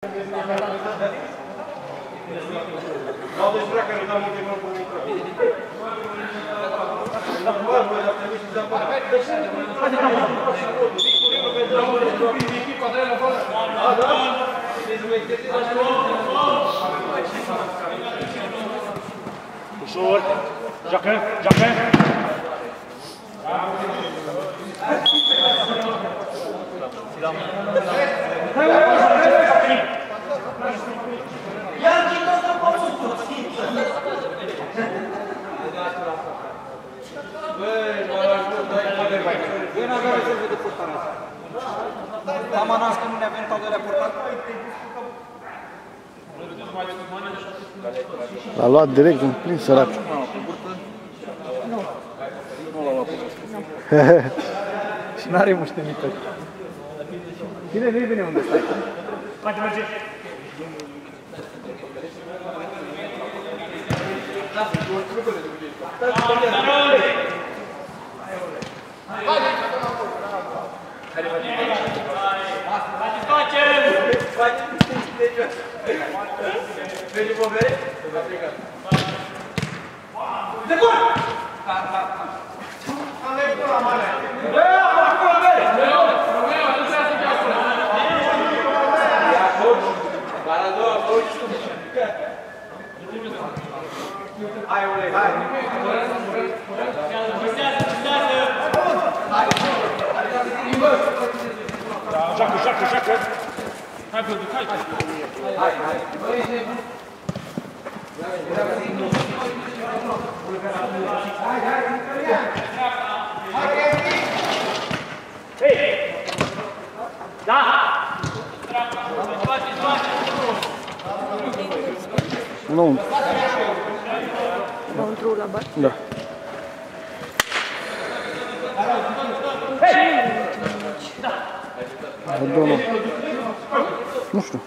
N-au despre care dau multe mult cu micro. Ușor. Joacă, joacă. Eu n-aveam rezerve de portare. Am anunțat că nu ne avem al doilea portar. L-a luat direct în plin sărac. Nu l-a luat. Și n-are muștenită. Bine, nu-i bine unde stai. Poate merge. Joacă, joacă, joacă. Hai, Vlăduc, hai. Hei! Da! Nu. Înăuntru la bar? Da. Nu știu.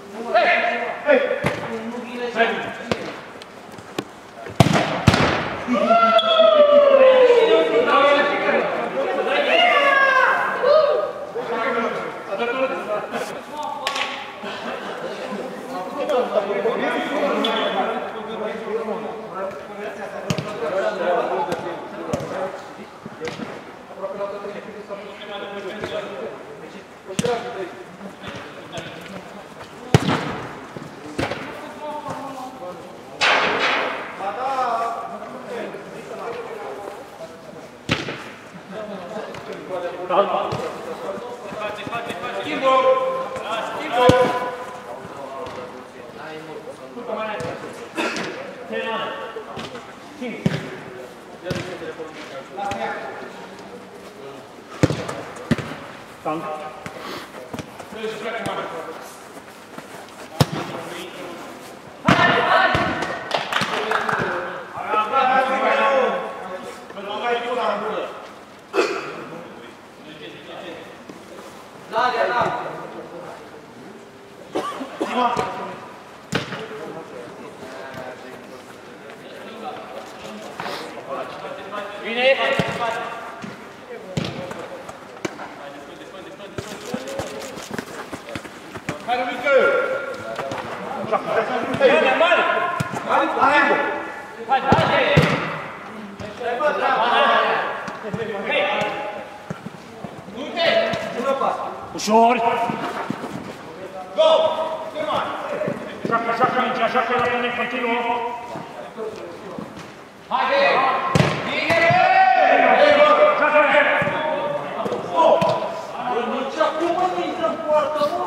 Ușor! Go! Joacă, joacă mingea, joacă la mine, continuă! Haide! Bine! Joacă! Nu ce acum nu intră în poartă, mă?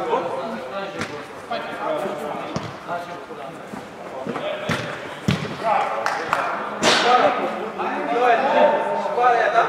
Spalea, da?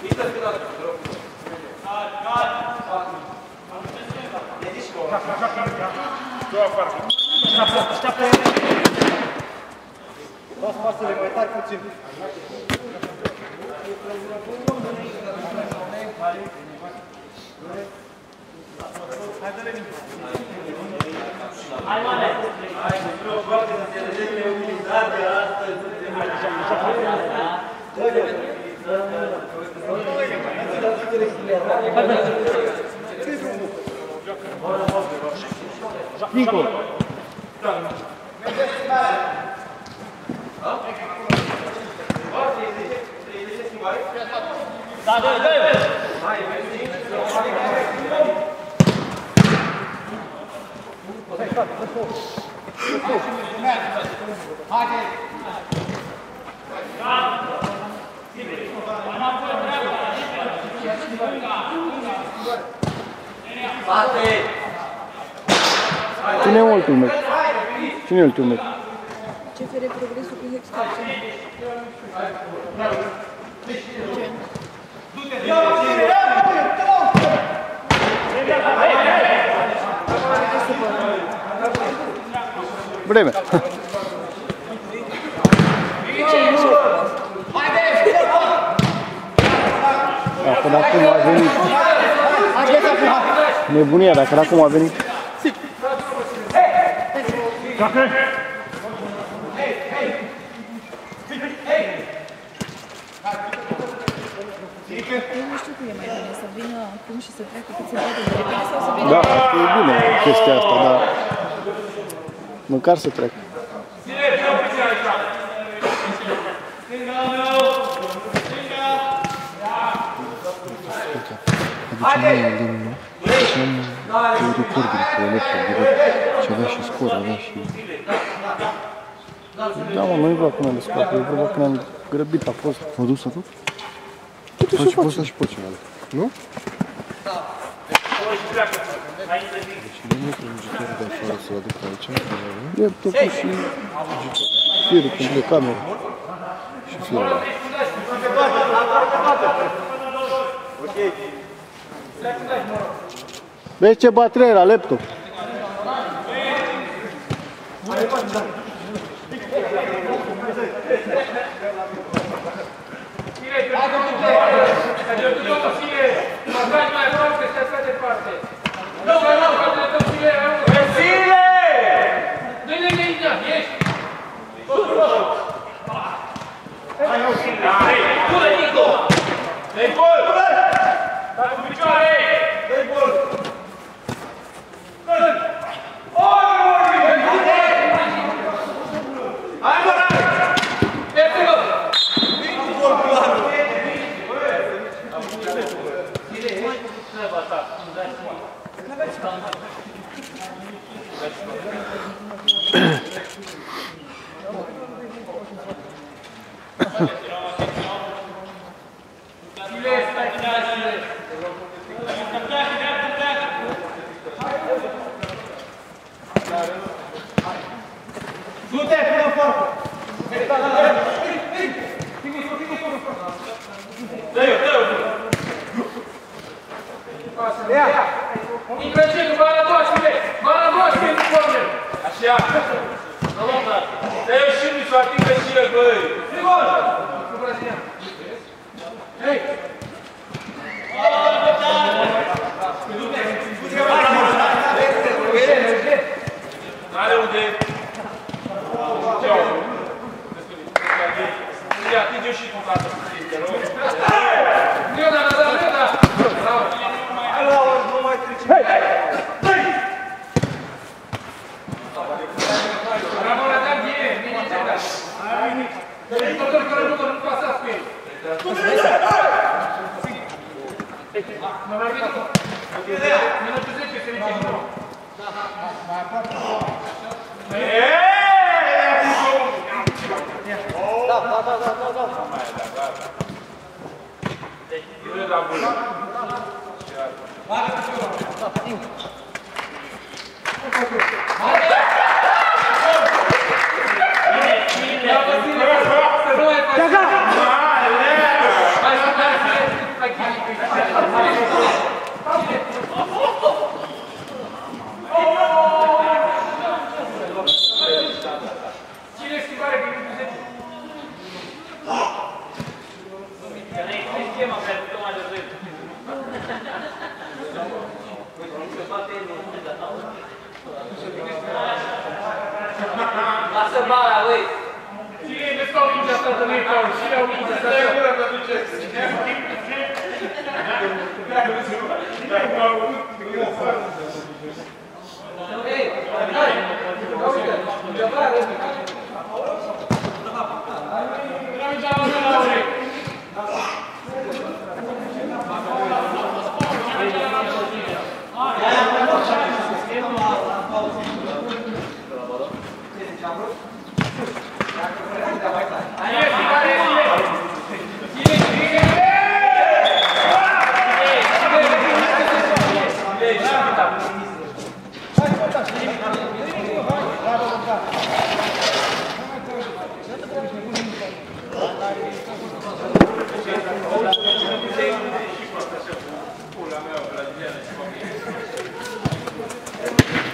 Joacă, joacă! Două afară. Așteaptă. Luați pasele mai tari puțin. Hai, mane! Nico! Da, dă-i! Cine e ultimul meci? Cine e ultimul meci? CFR Progresul cu Hextacea. Vreme. Până acum a venit. Nebunia, dacă acum a venit. Joacă! Eu nu știu cum e mai bine, să vină acum și să treacă cât se poate de repede sau să vină... Da, e bine chestia asta, dar măcar să treacă. Aduce recorduri pe laptop direct și avea și scor, avea și... Da, mă, nu-i vreau până de scor, eu vreau când am grăbit a fost. M-a dus atât? Face posta și pot ceva, nu? Deci nu e prelungitorul de afară să-l aduc aici, Laptopul și firul de cameră. și firul. Vezi ce baterie la laptop? Incredibil, vai la doua, Știle! Vai la doua, Știle, nu corner! Așa! Dă-i și lui, s-o atingă și el, băi! Sigur! Cu brazilian! Hei! N-are unde! Ce-au? Ia, atinge și cu tată, te rog! Leona, Leona! Bravo! Nu mai trece. Bravo la Daniel, bine ce da. Hai, doctor, care nu pasați pe el. Minutul 10 se ridică din nou. Lasă bala, băi! Cine de stau mingea asta de noi, Paul? Cine au mingea asta? Stai gura, mă duceți! Ei, hai! Uite, undeva,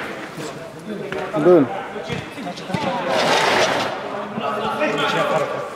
Bun.